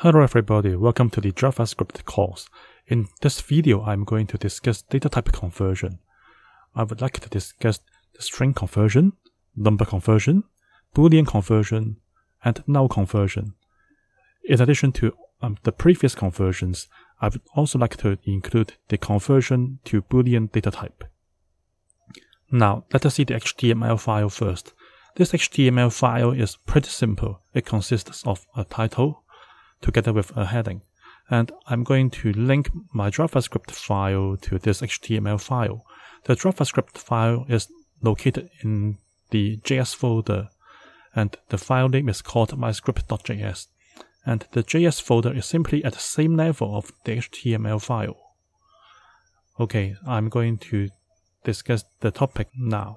Hello everybody, welcome to the JavaScript course. In this video, I'm going to discuss data type conversion. I would like to discuss the string conversion, number conversion, Boolean conversion, and null conversion. In addition to the previous conversions, I would also like to include the conversion to Boolean data type. Now, let us see the HTML file first. This HTML file is pretty simple. It consists of a title together with a heading. And I'm going to link my JavaScript file to this HTML file. The JavaScript file is located in the JS folder, and the file name is called myscript.js. And the JS folder is simply at the same level of the HTML file. Okay, I'm going to discuss the topic now.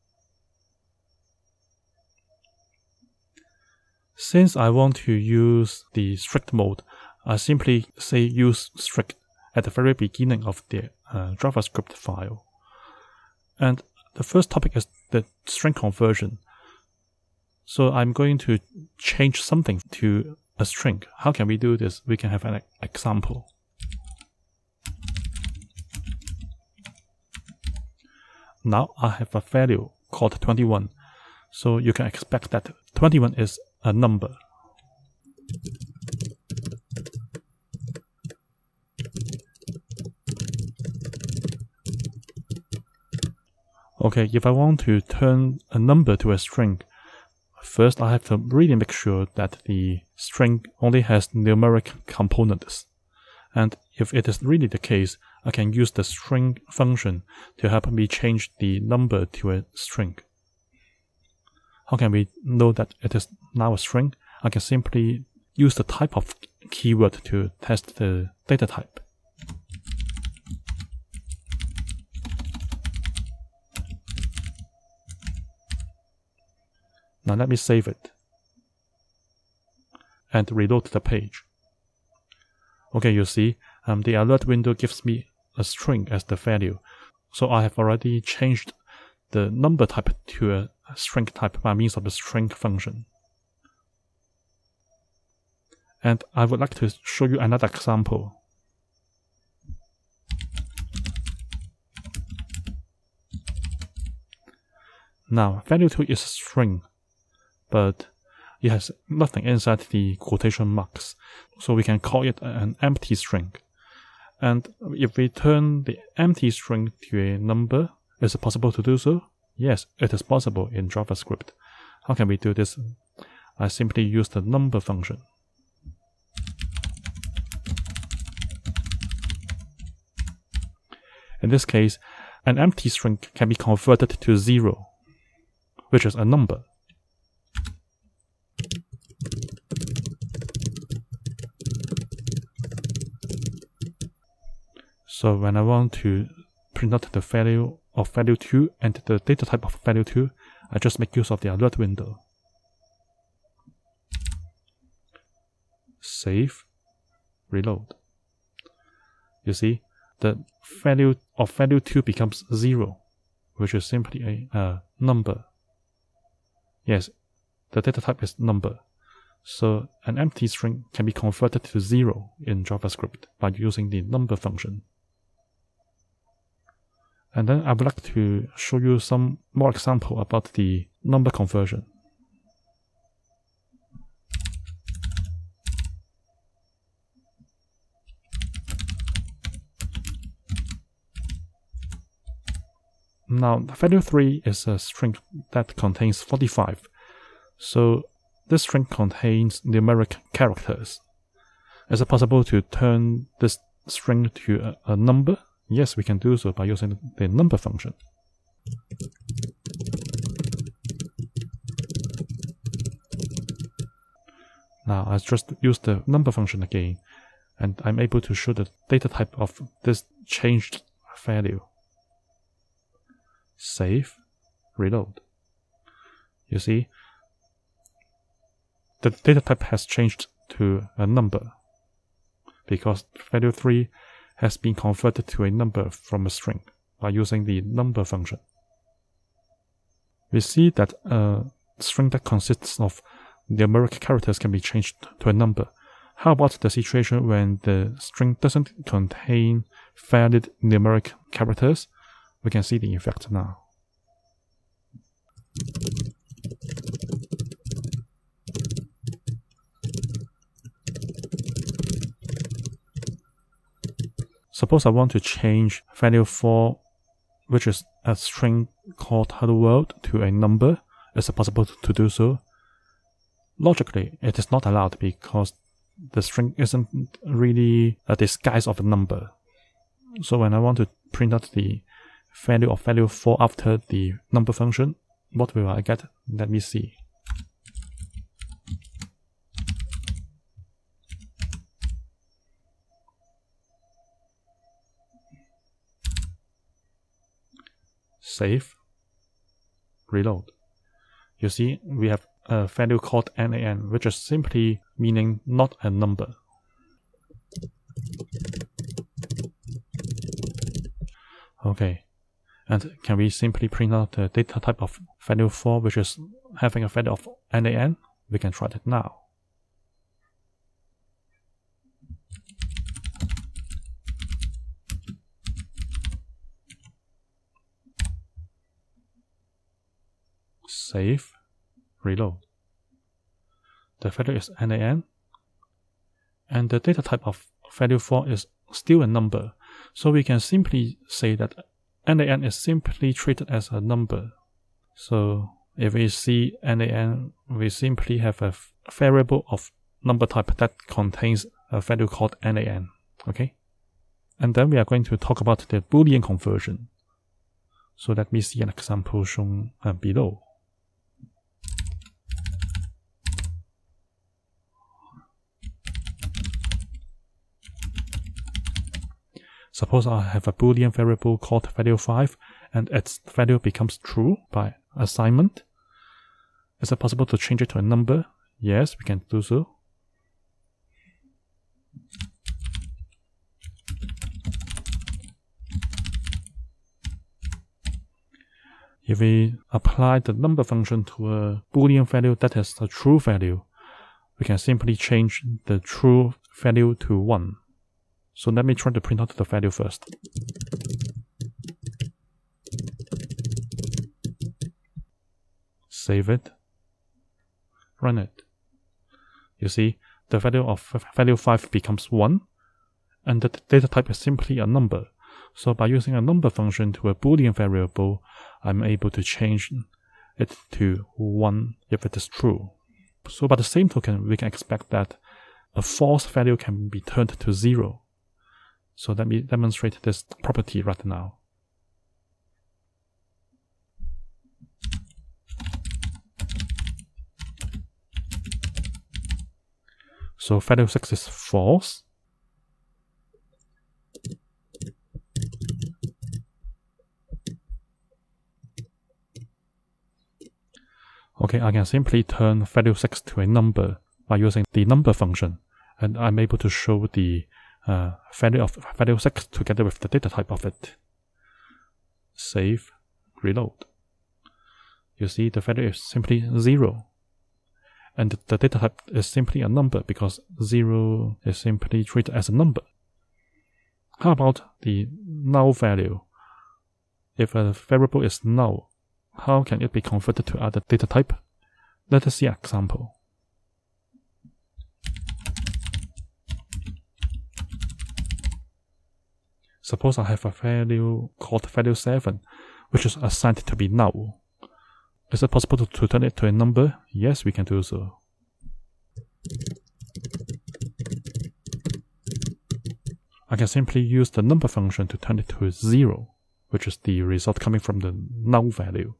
Since I want to use the strict mode, I simply say use strict at the very beginning of the JavaScript file. And the first topic is the string conversion. So I'm going to change something to a string. How can we do this? We can have an example. Now I have a value called 21. So you can expect that 21 is a number. Okay, if I want to turn a number to a string, first I have to really make sure that the string only has numeric components. And if it is really the case, I can use the string function to help me change the number to a string. How can we know that it is now a string? I can simply use the type of keyword to test the data type. Now let me save it and reload the page. Okay, you see, the alert window gives me a string as the value. So I have already changed the number type to a string type by means of the string function. And I would like to show you another example. Now, value2 is a string, but it has nothing inside the quotation marks. So we can call it an empty string. And if we turn the empty string to a number, is it possible to do so? Yes, it is possible in JavaScript. How can we do this? I simply use the number function. In this case, an empty string can be converted to 0, which is a number. So when I want to print out the value of value2 and the data type of value2, I just make use of the alert window. Save, reload. You see, the value of value2 becomes 0, which is simply a number. Yes, the data type is number. So an empty string can be converted to 0 in JavaScript by using the number function. And then I would like to show you some more example about the number conversion. Now, value3 is a string that contains 45. So this string contains numeric characters. Is it possible to turn this string to a number? Yes, we can do so by using the number function. Now I just use the number function again, and I'm able to show the data type of this changed value. Save, reload. You see, the data type has changed to a number because value3 has been converted to a number from a string by using the number function. We see that a string that consists of numeric characters can be changed to a number. How about the situation when the string doesn't contain valid numeric characters? We can see the effect now. Suppose I want to change value 4, which is a string called hello world, to a number. Is it possible to do so? Logically, it is not allowed because the string isn't really a disguise of a number. So when I want to print out the value of value 4 after the number function, what will I get? Let me see. Save, reload. You see, we have a value called NaN, which is simply meaning not a number. Okay, and can we simply print out the data type of value 4, which is having a value of NaN? We can try that now. Save, reload. The value is NaN, and the data type of value 4 is still a number, so we can simply say that NaN is simply treated as a number. So if we see NaN, we simply have a variable of number type that contains a value called NaN. Okay, and then we are going to talk about the Boolean conversion. So let me see an example shown below. Suppose I have a Boolean variable called value 5 and its value becomes true by assignment. Is it possible to change it to a number? Yes, we can do so. If we apply the number function to a Boolean value that has a true value, we can simply change the true value to 1. So let me try to print out the value first. Save it. Run it. You see, the value of value 5 becomes 1, and the data type is simply a number. So by using a number function to a Boolean variable, I'm able to change it to 1 if it is true. So by the same token, we can expect that a false value can be turned to 0. So let me demonstrate this property right now. So value 6 is false. Okay, I can simply turn value 6 to a number by using the number function, and I'm able to show the value of value 6 together with the data type of it. Save, reload. You see, the value is simply 0. And the data type is simply a number because 0 is simply treated as a number. How about the null value? If a variable is null, how can it be converted to other data type? Let us see an example. Suppose I have a value called value 7, which is assigned to be null. Is it possible to turn it to a number? Yes, we can do so. I can simply use the number function to turn it to 0, which is the result coming from the null value.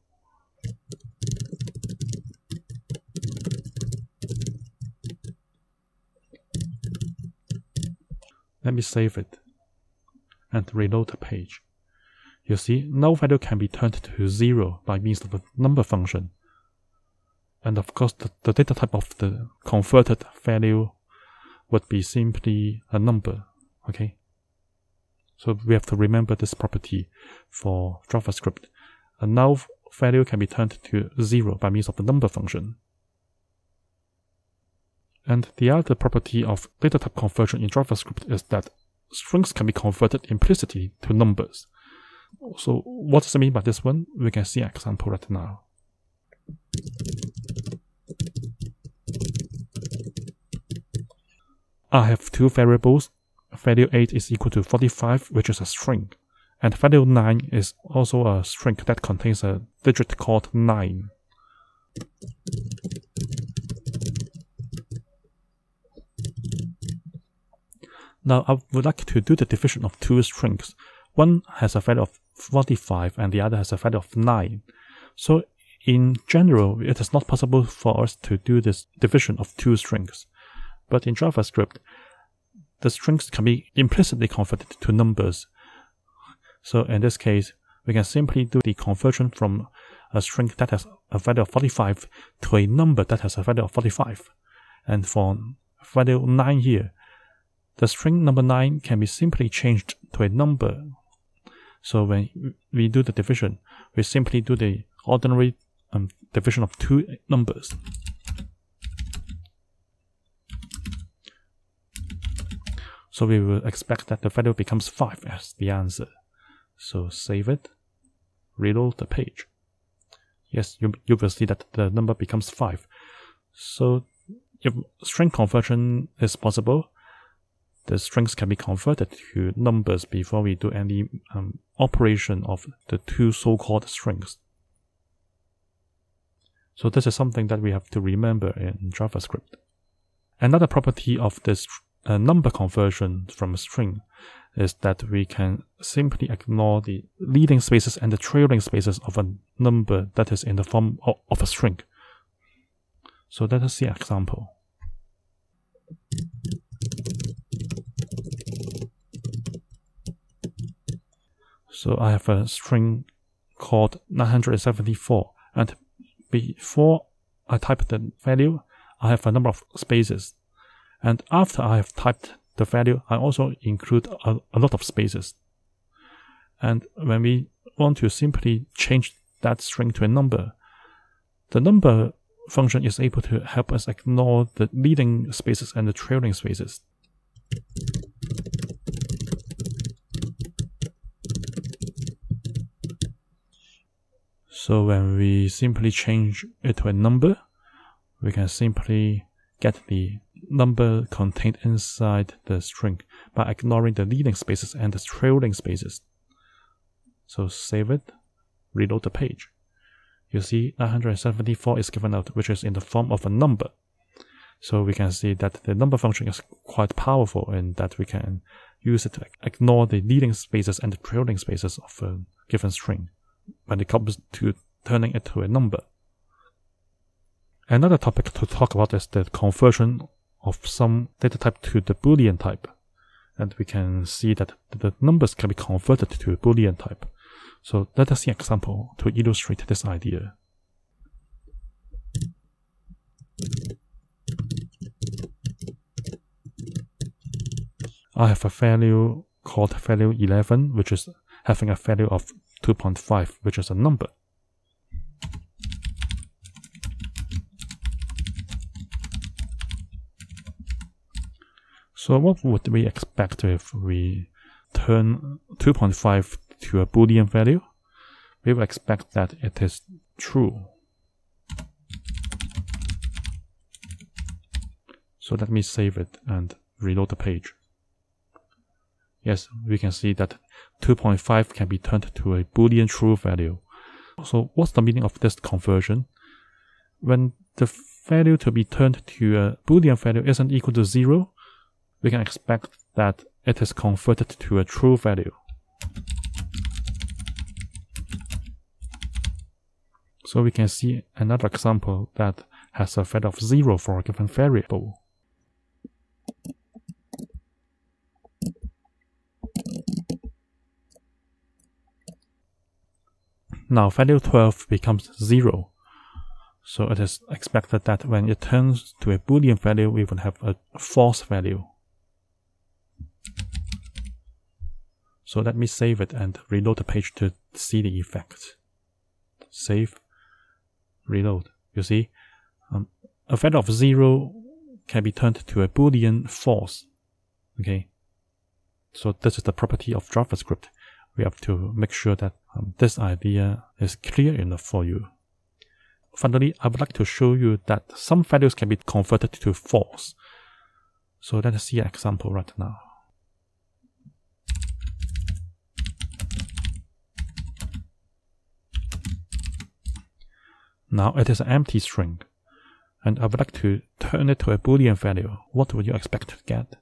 Let me save it and reload the page. You see, null value can be turned to 0 by means of a number function. And of course, the data type of the converted value would be simply a number. Okay? So we have to remember this property for JavaScript. A null value can be turned to 0 by means of the number function. And the other property of data type conversion in JavaScript is that strings can be converted implicitly to numbers. So what does it mean by this one? We can see an example right now. I have two variables. Value 8 is equal to 45, which is a string. And value 9 is also a string that contains a digit called 9. Now I would like to do the division of two strings. One has a value of 45 and the other has a value of 9. So in general, it is not possible for us to do this division of two strings. But in JavaScript, the strings can be implicitly converted to numbers. So in this case, we can simply do the conversion from a string that has a value of 45 to a number that has a value of 45. And for value 9 here, the string number 9 can be simply changed to a number. So when we do the division, we simply do the ordinary division of two numbers. So we will expect that the value becomes 5 as the answer. So save it, reload the page. Yes, you will see that the number becomes 5. So if string conversion is possible, the strings can be converted to numbers before we do any operation of the two so-called strings. So this is something that we have to remember in JavaScript. Another property of this number conversion from a string is that we can simply ignore the leading spaces and the trailing spaces of a number that is in the form of a string. So let us see an example. So I have a string called 974, and before I type the value, I have a number of spaces. And after I have typed the value, I also include a lot of spaces. And when we want to simply change that string to a number, the number function is able to help us ignore the leading spaces and the trailing spaces. So when we simply change it to a number, we can simply get the number contained inside the string by ignoring the leading spaces and the trailing spaces. So save it, reload the page. You see 974 is given out, which is in the form of a number. So we can see that the number function is quite powerful in that we can use it to ignore the leading spaces and the trailing spaces of a given string when it comes to turning it to a number. Another topic to talk about is the conversion of some data type to the Boolean type. And we can see that the numbers can be converted to a Boolean type. So let us see an example to illustrate this idea. I have a value called value 11, which is having a value of 2.5, which is a number. So what would we expect if we turn 2.5 to a Boolean value? We will expect that it is true. So let me save it and reload the page. Yes, we can see that 2.5 can be turned to a Boolean true value. So what's the meaning of this conversion? When the value to be turned to a Boolean value isn't equal to 0, we can expect that it is converted to a true value. So we can see another example that has a value of 0 for a given variable. Now value 12 becomes 0. So it is expected that when it turns to a Boolean value, we will have a false value. So let me save it and reload the page to see the effect. Save, reload. You see, a value of 0 can be turned to a Boolean false. Okay, so this is the property of JavaScript. We have to make sure that this idea is clear enough for you. Finally, I would like to show you that some values can be converted to false. So let us see an example right now. Now it is an empty string, and I would like to turn it to a Boolean value. What would you expect to get?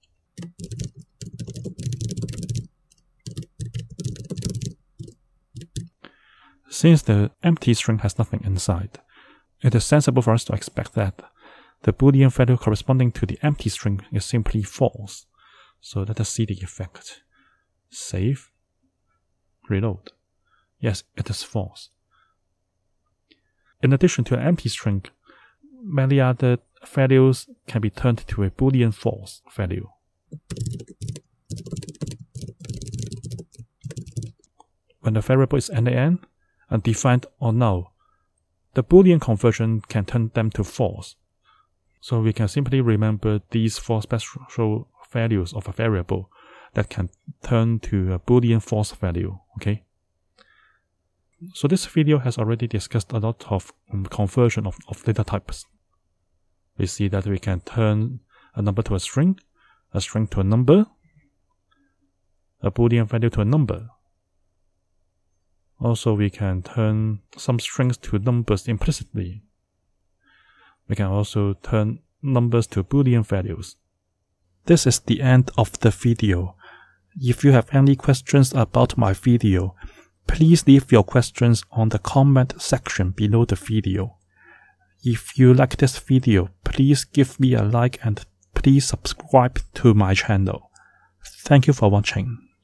Since the empty string has nothing inside, it is sensible for us to expect that the Boolean value corresponding to the empty string is simply false. So let us see the effect. Save. Reload. Yes, it is false. In addition to an empty string, many other values can be turned to a Boolean false value. When the variable is NaN, undefined or null, the Boolean conversion can turn them to false. So we can simply remember these four special values of a variable that can turn to a Boolean false value. Okay. So this video has already discussed a lot of conversion of data types. We see that we can turn a number to a string to a number, a Boolean value to a number. Also, we can turn some strings to numbers implicitly. We can also turn numbers to Boolean values. This is the end of the video. If you have any questions about my video, please leave your questions on the comment section below the video. If you like this video, please give me a like and please subscribe to my channel. Thank you for watching.